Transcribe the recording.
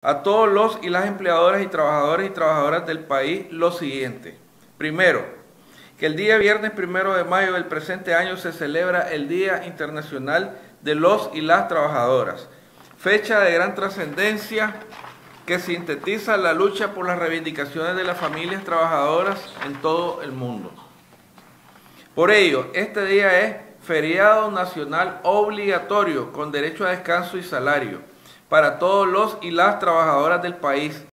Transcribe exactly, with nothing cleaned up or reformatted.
a todos los y las empleadoras y trabajadores y trabajadoras del país lo siguiente. Primero, que el día viernes primero de mayo del presente año se celebra el Día Internacional de los y las Trabajadoras, fecha de gran trascendencia que sintetiza la lucha por las reivindicaciones de las familias trabajadoras en todo el mundo. Por ello, este día es feriado nacional obligatorio con derecho a descanso y salario para todos los y las trabajadoras del país,